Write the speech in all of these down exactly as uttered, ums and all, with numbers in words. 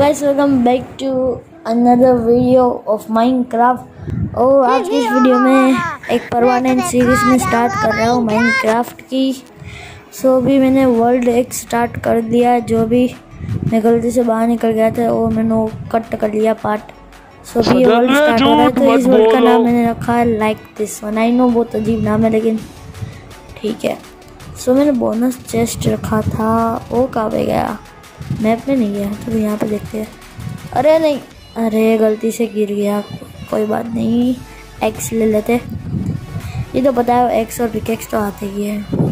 Guys, welcome back to another video of Minecraft. और आज की इस वीडियो में एक परमानेंट सीरीज में स्टार्ट कर रहा हूँ माइनक्राफ्ट की। सो अभी मैंने वर्ल्ड एक स्टार्ट कर दिया। जो भी मैं गलती से बाहर निकल गया था वो मैंने वो कट कर लिया पार्ट। सो अभी वर्ल्ड स्टार्ट हो रहा है। तो इस वर्ल्ड का नाम मैंने रखा है like this one. I know बहुत अजीब नाम है लेकिन ठीक है। सो मैंने बोनस चेस्ट रखा था, वो कहाँ पे गया? मैप में नहीं गया। तो यहाँ पे देखते हैं। अरे नहीं, अरे गलती से गिर गया, कोई बात नहीं। एक्स ले लेते, ये तो पता है एक्स और पिकेक्स तो आते ही है।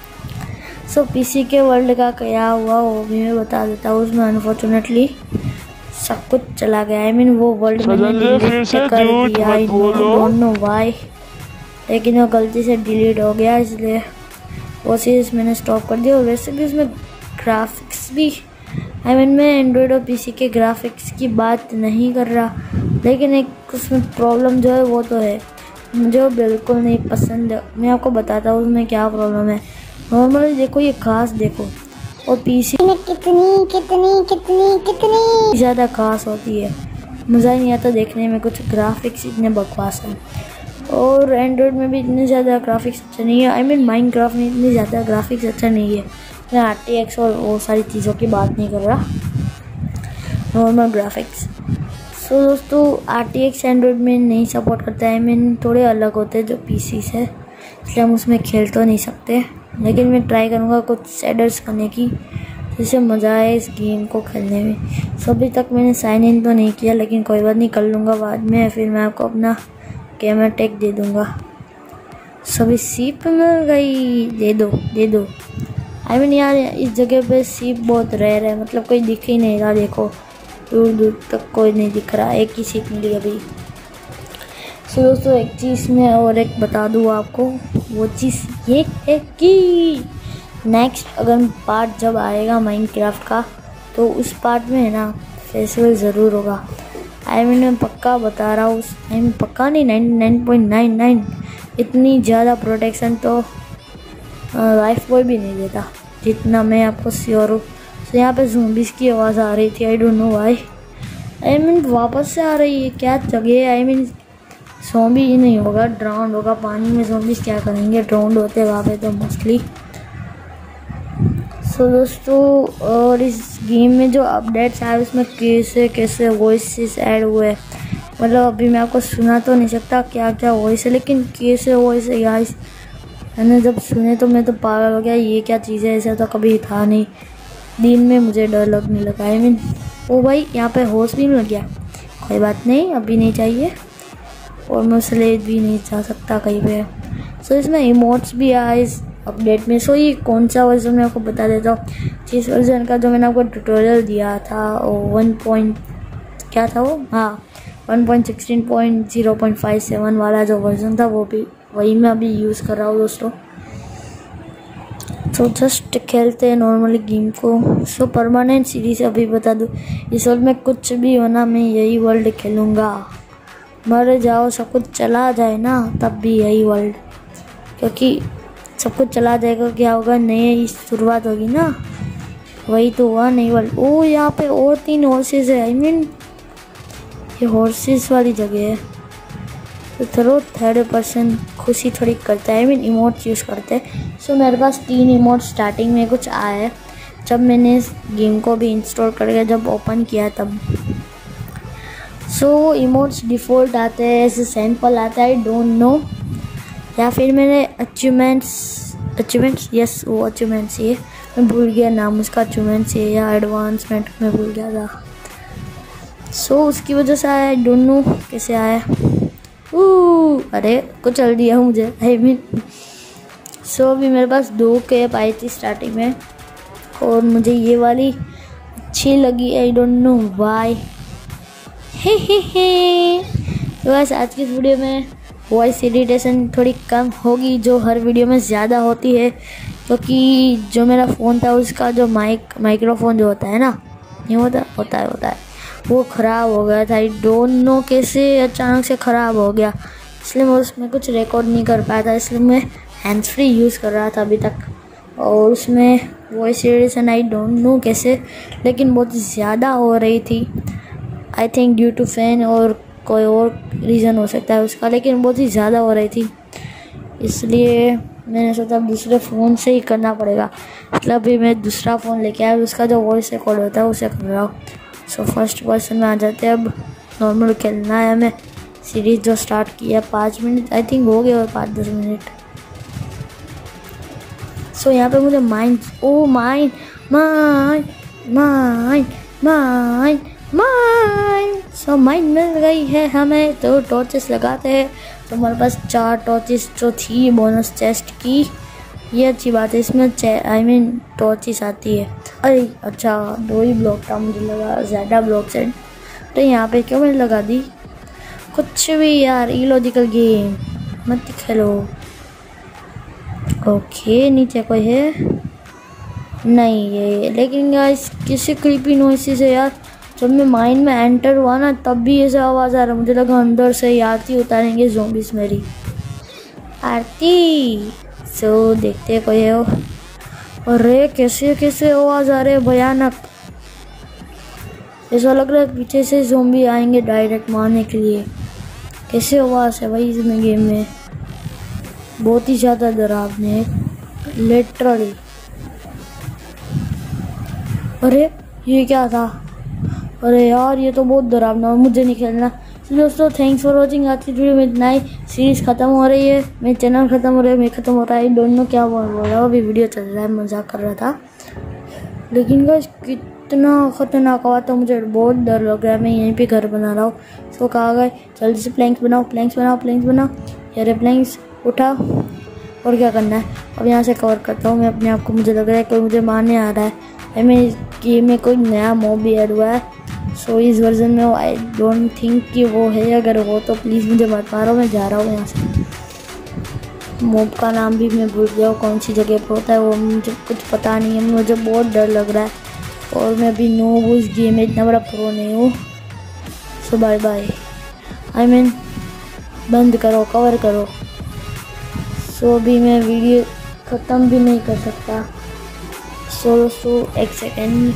सो पीसी के वर्ल्ड का क्या हुआ वो भी मैं बता देता हूँ। उसमें अनफॉर्चुनेटली सब कुछ चला गया। आई मीन वो वर्ल्ड मैंने डिलीट कर दिया। आई डोंट नो व्हाई, लेकिन वो गलती से डिलीट हो गया, इसलिए वो सीरीज मैंने स्टॉप कर दिया। और वैसे भी उसमें ग्राफिक्स भी, आई मीन मैं एंड्रॉयड और पीसी के ग्राफिक्स की बात नहीं कर रहा, लेकिन एक उसमें प्रॉब्लम जो है वो तो है, मुझे वो बिल्कुल नहीं पसंद। मैं आपको बताता हूँ उसमें क्या प्रॉब्लम है। नॉर्मली देखो ये खास देखो, और पीसी में कितनी कितनी कितनी कितनी ज़्यादा खास होती है, मज़ा ही नहीं आता देखने में। कुछ ग्राफिक्स इतने बकवास हैं, और एंड्रॉयड में भी इतने ज़्यादा ग्राफिक्स अच्छा नहीं है। आई मीन माइनक्राफ्ट में इतनी ज़्यादा ग्राफिक्स अच्छा नहीं है। मैं आर टी एक्स और वो सारी चीज़ों की बात नहीं कर रहा, नॉर्मल ग्राफिक्स। सो दोस्तों आर टी एक्स एंड्रॉयड में नहीं सपोर्ट करता है। आई मीन थोड़े अलग होते हैं जो पीसी से, इसलिए हम उसमें खेल तो नहीं सकते। लेकिन मैं ट्राई करूँगा कुछ शेडर्स करने की, जिससे मज़ा आए इस गेम को खेलने में। सो अभी तक मैंने साइन इन तो नहीं किया, लेकिन कोई बात नहीं, कर लूँगा बाद में। फिर मैं आपको अपना कैमरा टैग दे दूँगा। सभी सीप मिल गई, दे दो दे दो। आई मीन यार इस जगह पे सीप बहुत रेयर है, मतलब कोई दिख ही नहीं रहा। देखो दूर दूर तक कोई नहीं दिख रहा, एक ही सीप मिली अभी। सो दोस्तों एक चीज़ मैं और एक बता दूँ आपको, वो चीज़ ये है कि नेक्स्ट अगर पार्ट जब आएगा माइनक्राफ्ट का, तो उस पार्ट में है ना फेस्टिवल ज़रूर होगा। आई मीन मैं पक्का बता रहा हूँ, आई मीन पक्का नहीं, ninety nine point nine nine इतनी ज़्यादा प्रोटेक्शन तो लाइफ कोई भी नहीं देता जितना मैं आपको श्योर हूँ। तो यहाँ पे ज़ॉम्बीज़ की आवाज़ आ रही थी, I don't know why. I mean वापस से आ रही है, क्या जगह है? आई मीन ज़ॉम्बी ही नहीं होगा, ड्राउंड होगा पानी में। ज़ॉम्बीज़ क्या करेंगे, ड्राउंड होते हैं वहाँ पे तो मोस्टली। सो दोस्तों और इस गेम में जो अपडेट्स आए उसमें कैसे कैसे वॉइसेस ऐड हुए, मतलब अभी मैं आपको सुना तो नहीं सकता क्या क्या वॉइस है, लेकिन कैसे वॉइस है गाइस, मैंने जब सुने तो मैं तो पागल हो गया। ये क्या चीज़ है, ऐसा तो कभी था नहीं। दिन में मुझे डर लगने लगा। आई मीन ओ भाई यहाँ पे हॉर्स भी लग गया, कोई बात नहीं, अभी नहीं चाहिए। और मैं स्लेज भी नहीं जा सकता कहीं पे। सो इसमें इमोट्स भी आए इस अपडेट में। सो ये कौन सा वर्जन मैं आपको बता देता हूँ। जिस वर्जन का जो मैंने आपको ट्यूटोरियल दिया था वो वन पॉइंट क्या था वो, हाँ one point sixteen point zero point five seven वाला जो वर्जन था, वो भी वही मैं अभी यूज़ कर रहा हूँ दोस्तों। तो जस्ट खेलते हैं नॉर्मली गेम को। सो परमानेंट सीरीज अभी बता दूँ, इस वर्ल्ड में कुछ भी होना मैं यही वर्ल्ड खेलूँगा। मर जाओ, सब कुछ चला जाए ना, तब भी यही वर्ल्ड, क्योंकि सब कुछ चला जाएगा क्या होगा, नई शुरुआत होगी ना, वही तो हुआ नई वर्ल्ड। ओ यहाँ पे और तीन हॉर्सेस है। आई मीन ये हॉर्सेस वाली जगह है, तो थोड़ा थर्ड पर्सन खुशी थोड़ी करता है। आई मीन इमोट्स यूज़ करते हैं। सो मेरे पास तीन इमोट स्टार्टिंग में कुछ आया है, जब मैंने इस गेम को भी इंस्टॉल करके जब ओपन किया तब। सो इमोट्स डिफ़ॉल्ट आते हैं, ऐसे सैंपल आता है, आई डोंट नो, या फिर मैंने अचीवमेंट्स अचीवमेंट्स यस वो अचीवमेंट्स ये मैं भूल गया नाम उसका, अचीवमेंट्स ये या एडवांसमेंट में भूल गया था। सो so, उसकी वजह से आया, आई डोंट नो कैसे आया। ओह अरे कुछ चल दिया मुझे। आई मीन सो अभी मेरे पास दो कैप आई थी स्टार्टिंग में, और मुझे ये वाली अच्छी लगी, आई डोंट नो व्हाई। हे हे हे तो बस आज की इस वीडियो में वॉइस इरिटेशन थोड़ी कम होगी, जो हर वीडियो में ज़्यादा होती है, क्योंकि तो जो मेरा फ़ोन था उसका जो माइक माइक्रोफोन जो होता है ना, नहीं होता होता है होता है वो ख़राब हो गया था। आई डोंट नो कैसे अचानक से ख़राब हो गया, इसलिए मैं उसमें कुछ रिकॉर्ड नहीं कर पाया था, इसलिए मैं हैंड्स फ्री यूज़ कर रहा था अभी तक। और उसमें voice radiation I don't know कैसे, लेकिन बहुत ज़्यादा हो रही थी। I think due to fan और कोई और रीज़न हो सकता है उसका, लेकिन बहुत ही ज़्यादा हो रही थी, इसलिए मैंने सोचा दूसरे फ़ोन से ही करना पड़ेगा। मतलब अभी मैं दूसरा फ़ोन लेके आया, उसका जो वॉइस रिकॉर्ड होता है उसे कर रहा हूँ। सो फर्स्ट पर्सन में आ जाते हैं। अब नॉर्मल खेलना है हमें। सीरीज़ जो स्टार्ट किया पाँच मिनट आई थिंक हो गए और पाँच दस मिनट। सो यहाँ पे मुझे mine oh mine mine mine mine mine so mine मिल गई है हमें, तो टॉर्चेस लगाते हैं। तो हमारे पास चार टॉर्चेस जो थी बोनस चेस्ट की, ये अच्छी बात है, इसमें आई मीन टॉर्चेस आती है। अरे अच्छा दो ही ब्लॉक था, मुझे लगा ज़्यादा ब्लॉक से, तो यहाँ पे क्यों मैंने लगा दी। कुछ भी यार, इलॉजिकल गेम मत खेलो। ओके नीचे कोई है नहीं ये, लेकिन गाइस किसी क्रीपी नॉइसेस है यार। जब मैं माइंड में एंटर हुआ ना तब भी ऐसे आवाज़ आ रहा, मुझे लगा अंदर से ही आरती उतारेंगे ज़ॉम्बीज़ मेरी आरती। सो देखते कोई है वो। अरे कैसे कैसे आवाज़ आ रहे भयानक, ऐसा लग रहा है पीछे से ज़ॉम्बी आएंगे डायरेक्ट मारने के लिए। कैसे आवाज़ है भाई इसमें गेम में, बहुत ही ज़्यादा डरावने लिटरली। अरे ये क्या था, अरे यार ये तो बहुत डरावना, मुझे नहीं खेलना। तो दोस्तों थैंक्स फॉर वॉचिंग। आज की वीडियो में इतना ही। सीरीज़ ख़त्म हो रही है, मेरा चैनल ख़त्म हो रहा है, मैं ख़त्म हो रहा है, डोंट नो क्या बोल रहा हूँ। अभी वीडियो चल रहा है, मजाक कर रहा था, लेकिन गाइस कितना ख़तरनाक आवाज़ था, मुझे बहुत डर लग रहा है। मैं यहीं पे घर बना रहा हूँ। सो कहा गए जल्दी से प्लैंक्स बनाओ प्लैंक्स बनाओ प्लैंक्स बनाओ। यार प्लैंक्स उठा, और क्या करना है अब यहाँ से कवर करता हूँ मैं अपने आप को। मुझे लग रहा है कोई मुझे मारने आ रहा है। मैं इस गेम में कोई नया मॉब भी ऐड हुआ है, सो इस वर्जन में आई डोंट थिंक कि वो है। अगर हो तो प्लीज़ मुझे मत मारो, मैं जा रहा हूँ यहाँ से। मॉब का नाम भी मैं भूल गया हूँ, कौन सी जगह पर होता है वो मुझे कुछ पता नहीं है। मुझे बहुत डर लग रहा है, और मैं अभी नो उस गेम में इतना बड़ा प्रो नहीं हूँ। So bye bye, I mean बंद करो, कवर करो। सो अभी मैं वीडियो ख़त्म भी नहीं कर सकता। सो दोस्तों एक सेकेंड,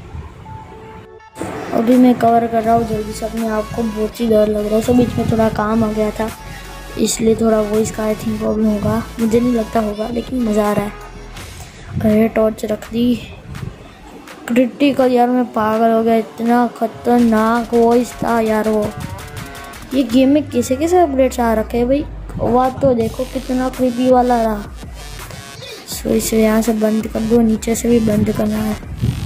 अभी मैं कवर कर रहा हूँ जल्दी से अपने आप को, बहुत ही डर लग रहा है। सो बीच में थोड़ा काम आ गया था, इसलिए थोड़ा वॉइस का आई थिंक प्रॉब्लम होगा, मुझे नहीं लगता होगा, लेकिन मज़ा आ रहा है। अरे टॉर्च रख दी, क्रिटिकल यार मैं पागल हो गया, इतना खतरनाक वॉइस था यार वो। ये गेम में कैसे कैसे अपडेट्स आ रखे हैं भाई, आवाज़ तो देखो कितना क्रीपी वाला रहा। सो इसे यहाँ से बंद कर दो, नीचे से भी बंद करना है।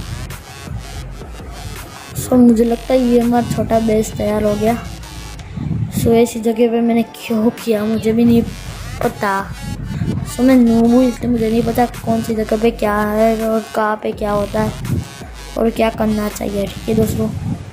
सो मुझे लगता है ये हमारा छोटा बेस तैयार हो गया। सो ऐसी जगह पे मैंने क्यों किया मुझे भी नहीं पता। सो मैं नूब हूँ, इसलिए मुझे नहीं पता कौन सी जगह पे क्या है और कहाँ पे क्या होता है और क्या करना चाहिए। ठीक है दोस्तों,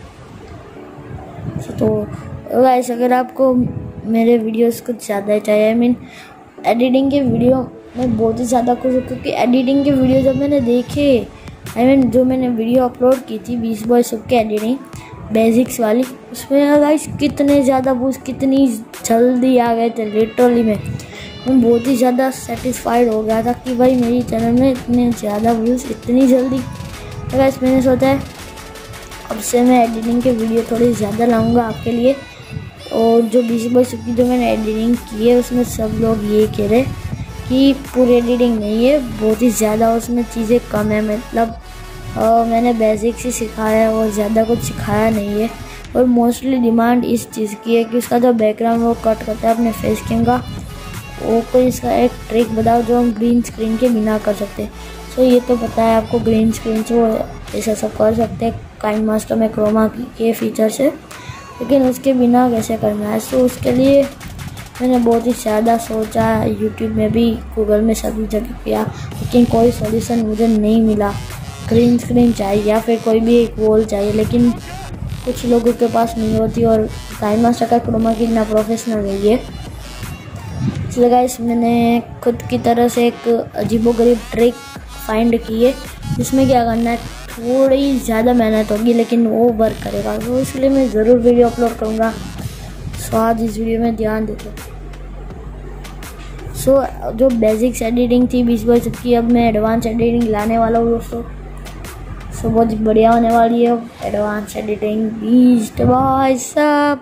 तो गाइस अगर आपको मेरे वीडियोस कुछ ज़्यादा चाहिए, आई मीन एडिटिंग के वीडियो में बहुत ही ज़्यादा खुश हूँ, क्योंकि एडिटिंग के वीडियो जब मैंने देखे, आई मीन जो मैंने वीडियो अपलोड की थी बीस बॉय सब के एडिटिंग बेसिक्स वाली, उसमें गाइस कितने ज़्यादा व्यूज़ कितनी जल्दी आ गए थे। लिटरली मैं मैं बहुत ही ज़्यादा सेटिस्फाइड हो गया था कि भाई मेरी चैनल में इतने ज़्यादा व्यूज़ इतनी जल्दी। तो गाइस मैंने सोचा है अब से मैं एडिटिंग के वीडियो थोड़ी ज़्यादा लाऊंगा आपके लिए। और जो बीस बॉय सब की जो मैंने एडिटिंग की है उसमें सब लोग ये कह रहे कि पूरी एडिटिंग नहीं है, बहुत ही ज़्यादा उसमें चीज़ें कम है। मतलब आ, मैंने बेसिक्स ही सिखाया है और ज़्यादा कुछ सिखाया नहीं है। और मोस्टली डिमांड इस चीज़ की है कि उसका जो बैकग्राउंड वो कट करता है अपने फेस कैम का, वो कोई इसका एक ट्रिक बताओ जो हम ग्रीन स्क्रीन के बिना कर सकते हैं। सो ये तो पता है आपको, ग्रीन स्क्रीन से वो ऐसा सब कर सकते हैं काइन मास्टर में क्रोमा के फीचर से, लेकिन उसके बिना कैसे करना है। सो उसके लिए मैंने बहुत ही ज़्यादा सोचा, यूट्यूब में भी गूगल में सभी जगह किया, लेकिन कोई सॉल्यूशन मुझे नहीं मिला। ग्रीन स्क्रीन चाहिए या फिर कोई भी एक वॉल चाहिए, लेकिन कुछ लोगों के पास नहीं होती, और काइन मास्टर का क्रोमा की इतना प्रोफेशनल नहीं है। इसलिए गाइस मैंने खुद की तरह से एक अजीबोगरीब ट्रिक फाइंड की है, जिसमें क्या करना है, थोड़ी ज़्यादा मेहनत होगी लेकिन वो वर्क करेगा। तो इसलिए मैं ज़रूर वीडियो अपलोड करूँगा। सो आज इस वीडियो में ध्यान देते। सो so, जो बेसिक्स एडिटिंग थी बीस बाई सब की, अब मैं एडवांस एडिटिंग लाने वाला हूँ दोस्तों। सो so, बहुत बढ़िया होने वाली है एडवांस एडिटिंग बीस बाई सब।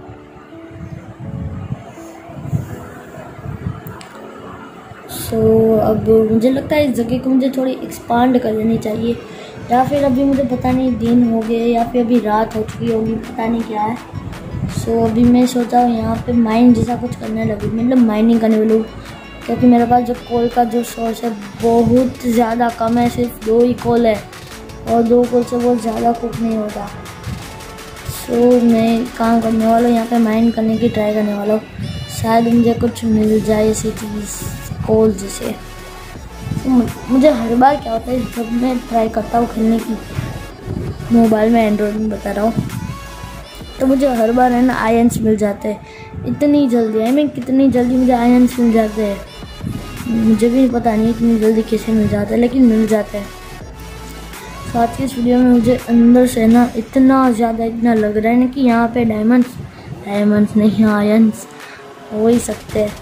सो so, अब मुझे लगता है इस जगह को मुझे थोड़ी एक्सपांड कर देनी चाहिए, या फिर अभी मुझे पता नहीं दिन हो गए या फिर अभी रात हो चुकी होगी, पता नहीं क्या है। सो so, अभी मैं सोचा हूँ यहाँ पे माइन जैसा कुछ करने लगी, मतलब माइनिंग करने वाली, क्योंकि मेरे पास जो कोल का जो सोर्स है बहुत ज़्यादा कम है, सिर्फ दो ही कोल है और दो कोल से बहुत ज़्यादा कुक नहीं होता। सो so, मैं काम करने वाला हूँ यहाँ पे, माइन करने की ट्राई करने वाला हूँ, शायद मुझे कुछ मिल जाए ऐसी चीज़ कोल जैसे। तो मुझे हर बार क्या होता है जब मैं ट्राई करता हूँ खेलने की मोबाइल में, एंड्रॉयड में बता रहा हूँ, तो मुझे हर बार है ना आयंस मिल जाते हैं इतनी जल्दी। आई मीन कितनी जल्दी मुझे आयंस मिल जाते हैं, मुझे भी पता नहीं इतनी जल्दी कैसे मिल जाते हैं, लेकिन मिल जाते हैं। साथ ही इस वीडियो में मुझे अंदर से ना इतना ज़्यादा इतना लग रहा है ना कि यहाँ पे डायमंड्स डायमंड्स नहीं आयंस हो ही सकते हैं।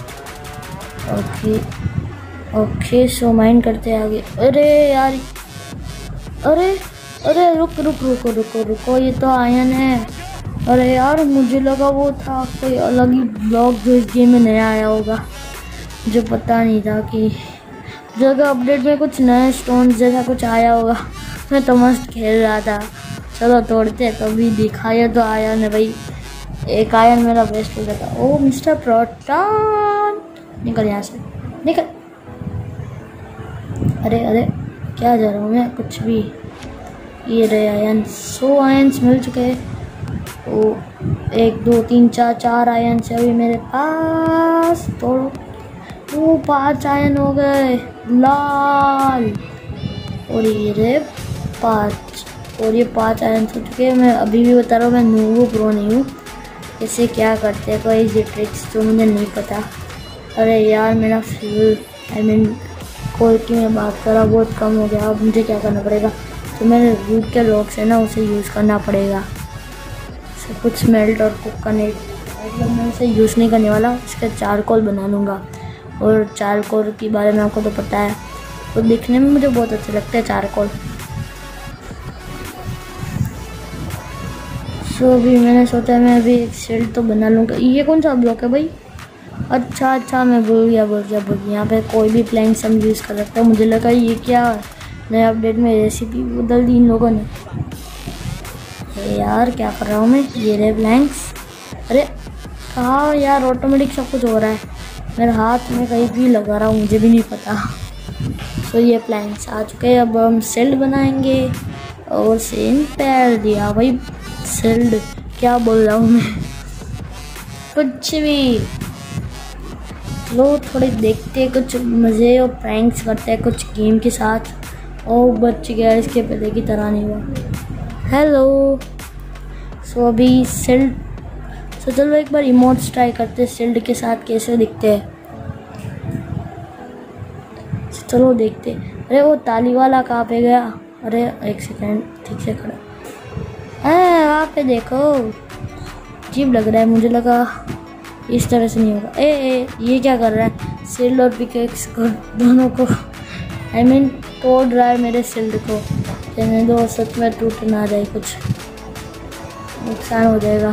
ओके ओके सो माइंड करते हैं आगे। अरे यार, अरे अरे रुक रुक रुको रुको रुको ये तो आयन है। अरे यार मुझे लगा वो था कोई अलग ही ब्लॉक जो इस गेम में नया आया होगा, मुझे पता नहीं था कि जगह अपडेट में कुछ नए स्टोन जैसा कुछ आया होगा। मैं तो मस्त खेल रहा था, चलो तोड़ते, तो भी दिखाया तो आयन है भाई, एक आयन मेरा वेस्ट हो गया था। ओ मिस्टर प्रोटॉन, निकल यहाँ से निकल। अरे अरे क्या जा रहा हूँ मैं, कुछ भी। ये रहे आयन, सौ आयन्स मिल चुके हैं। ओ एक दो तीन चार चार आयन से अभी मेरे पास, तोड़ो। वो पाँच आयन हो गए लाल, और ये रहे पाँच, और ये पाँच आयन हो चुके हैं। मैं अभी भी बता रहा हूँ मैं नूबू प्रो नहीं हूँ, कैसे क्या करते हैं कोई ये ट्रिक्स जो मुझे नहीं पता। अरे यार मेरा फ्यूल आई मीन कोल की मैं बात कर रहा बहुत कम हो गया। अब मुझे क्या करना पड़ेगा, तो मेरे रूट के लॉक से ना उसे यूज़ करना पड़ेगा। सब कुछ मेल्ट और कुक करने, मतलब मैं उसे यूज़ नहीं करने वाला, इसका चारकोल बना लूँगा। और चारकोल के बारे में आपको तो पता है, तो दिखने में मुझे बहुत अच्छे लगते हैं चारकोल। सो अभी मैंने सोचा मैं अभी एक शील्ड तो बना लूँगा। ये कौन सा ब्लॉक है भाई? अच्छा अच्छा मैं भूल गया भूल गया भूल गया यहाँ पे कोई भी प्लैंक्स हम यूज़ कर सकते हैं। मुझे लगा ये क्या नए अपडेट में रेसिपी बदल दी इन लोगों ने। अरे यार क्या कर रहा हूँ मैं, ये रहे प्लैंक्स। अरे कहाँ यार, ऑटोमेटिक सब कुछ हो रहा है, मेरे हाथ में कहीं भी लगा रहा हूँ मुझे भी नहीं पता। सो ये प्लैंक्स आ चुके हैं, अब हम शील्ड बनाएंगे। और सेम पैर दिया भाई, शील्ड क्या बोल रहा हूँ मैं, कुछ भी। लो थोड़े देखते हैं कुछ मज़े और प्रैंक्स करते हैं कुछ गेम के साथ। ओ बच गया, इसके पहले की तरह नहीं हुआ। हेलो। सो अभी शील्ड, सो चलो एक बार इमोट्स ट्राई करते हैं शील्ड के साथ कैसे दिखते हैं। चलो देखते। अरे वो ताली वाला कहाँ पे गया? अरे एक सेकेंड, ठीक से खड़ा है वहाँ पे, देखो अजीब लग रहा है, मुझे लगा इस तरह से नहीं होगा। ए, ए ये क्या कर रहा है, शील्ड और पिकेक्स को दोनों को आई I मीन mean, तोड़ रहा है मेरे शील्ड को। कहने दो सच में टूट ना जाए, कुछ नुकसान हो जाएगा।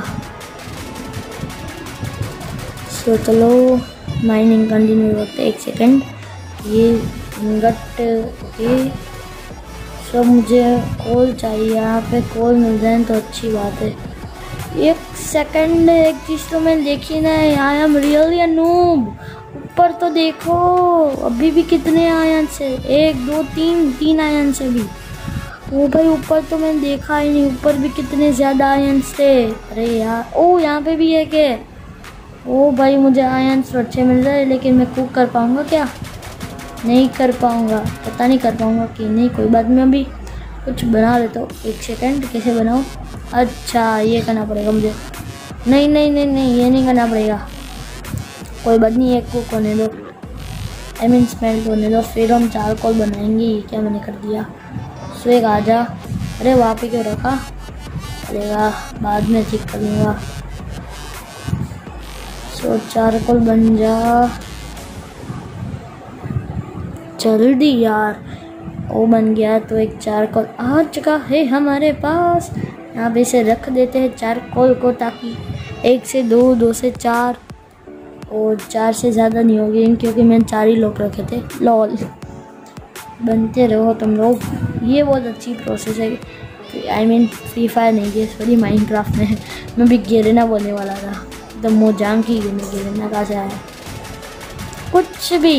सो चलो माइनिंग कंटिन्यू करते, एक सेकंड। ये इंगट ओके। सो मुझे कोल चाहिए, यहाँ पे कोल मिल जाए तो अच्छी बात है। एक सेकंड, एक चीज़ तो मैं देखी ना, I am really a noob. ऊपर तो देखो अभी भी कितने आयन से, एक दो तीन तीन आयन से भी। ओ भाई ऊपर तो मैंने देखा ही नहीं, ऊपर भी कितने ज़्यादा आयन्स थे। अरे यार ओ यहाँ पे भी है क्या? ओ भाई मुझे आयन्स अच्छे मिल रहे, लेकिन मैं कुक कर पाऊँगा क्या? नहीं कर पाऊँगा, पता नहीं कर पाऊँगा कि नहीं। कोई बात नहीं, अभी कुछ बना लेता हूँ। एक सेकंड, कैसे बनाऊँ? अच्छा ये करना पड़ेगा मुझे। नहीं नहीं नहीं नहीं ये नहीं करना पड़ेगा, कोई बात नहीं, एक कुक होने दो, आई मीन स्मेल्ट होने दो, फिर हम चारकोल बनाएंगे। ये क्या मैंने कर दिया? सो एक आ जा। अरे वहाँ पे क्यों रखा? चलेगा, बाद में ठीक कर लूँगा। सो चारकोल बन जा। जल्दी यार। वो बन गया तो एक चारकोल आ चुका है हमारे पास। यहाँ पे इसे रख देते हैं चारकोल को, ताकि एक से दो, दो से चार और चार से ज़्यादा नहीं होगी, क्योंकि मैंने चार ही लोग रखे थे। लॉल, बनते रहो तुम लोग। ये बहुत अच्छी प्रोसेस है। आई मीन फ्री फायर नहीं है, सॉरी माइनक्राफ्ट में। मैं भी गेरेना बोलने वाला था, तो मोजांग की गेम में गेरेना कहाँ से आया कुछ भी।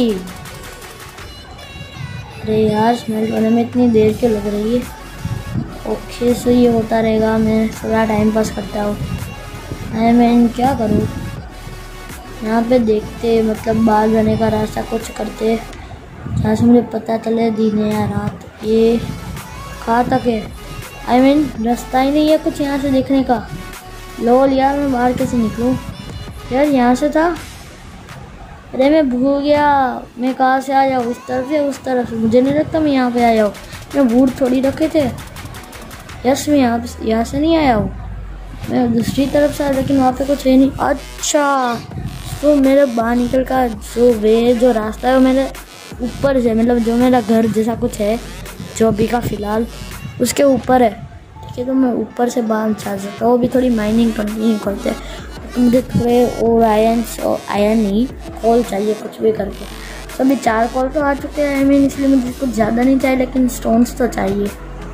अरे यार स्मेल होने में इतनी देर क्यों लग रही है। ओके सो ये होता रहेगा, मैं थोड़ा टाइम पास करता हूँ। आई मीन क्या करूँ, यहाँ पे देखते मतलब बाहर जाने का रास्ता कुछ करते जहाँ से मुझे पता चले दिन है या रात। ये कहाँ तक है, आई मीन रास्ता ही नहीं है कुछ यहाँ से देखने का। लोल यार मैं बाहर कैसे निकलूँ यार, यहाँ से था। अरे मैं भूल गया मैं कहाँ से आया हूँ, इस तरफ से उस तरफ से। मुझे नहीं लगता मैं यहाँ पे आया हूँ, मैं बूट थोड़ी रखे थे। यस मैं यहाँ यहाँ से नहीं आया हूँ, मैं दूसरी तरफ से आया, लेकिन वहाँ पे कुछ है नहीं। अच्छा तो मेरे बाहर निकल का जो वे जो रास्ता है वो मेरे ऊपर से, मतलब जो मेरा घर जैसा कुछ है जो अभी का फ़िलहाल उसके ऊपर है। ठीक है, तो मैं ऊपर से बाहर जा सकता हूँ। वो भी थोड़ी माइनिंग कंटिन्यू करते हैं, तो मुझे थोड़े और आयन और आयन नहीं कॉल चाहिए कुछ भी करके। तो अभी चार कॉल तो आ चुके हैं, आई मीन इसलिए मुझे कुछ ज़्यादा नहीं चाहिए, लेकिन स्टोन्स तो चाहिए।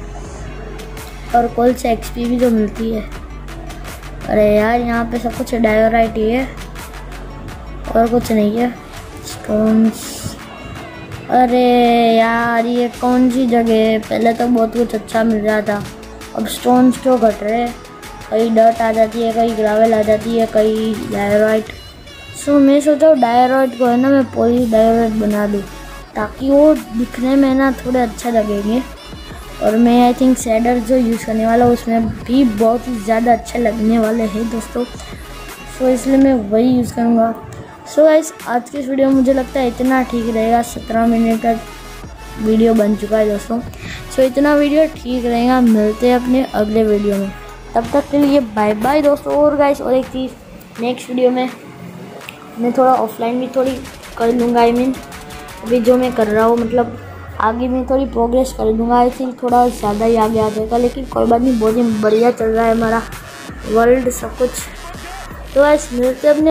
और कॉल से एक्सपी भी जो मिलती है। अरे यार यहाँ पे सब कुछ डायोराइट ही है और कुछ नहीं है। स्टोन्स, अरे यार ये कौन सी जगह है, पहले तो बहुत कुछ अच्छा मिल रहा था, अब स्टोन्स क्यों घट रहे हैं। कहीं डर्ट आ जाती है, कहीं ग्रावेल आ जाती है, कहीं डायराइट। सो मैं सोचा हूँ डायराइट को है ना मैं पॉलिश डायराइट बना दूँ, ताकि वो दिखने में ना थोड़े अच्छे लगेंगे। और मैं आई थिंक शेडर जो यूज़ करने वाला हूँ उसमें भी बहुत ही ज़्यादा अच्छे लगने वाले हैं दोस्तों। सो इसलिए मैं वही यूज़ करूँगा। सो गाइस आज की इस वीडियो में मुझे लगता है इतना ठीक रहेगा। सत्रह मिनट का वीडियो बन चुका है दोस्तों। सो इतना वीडियो ठीक रहेगा, मिलते हैं अपने अगले वीडियो में, तब तक के लिए बाय बाय दोस्तों। और गाइस और एक चीज़, नेक्स्ट वीडियो में मैं थोड़ा ऑफलाइन भी थोड़ी कर लूँगा। आई मीन अभी जो मैं कर रहा हूँ मतलब आगे मैं थोड़ी प्रोग्रेस कर दूँगा। आई थिंक थोड़ा ज़्यादा ही आगे आ जाएगा, लेकिन कोई बात नहीं, बहुत ही बढ़िया चल रहा है हमारा वर्ल्ड सब कुछ। तो गाइस मिलते हैं अपने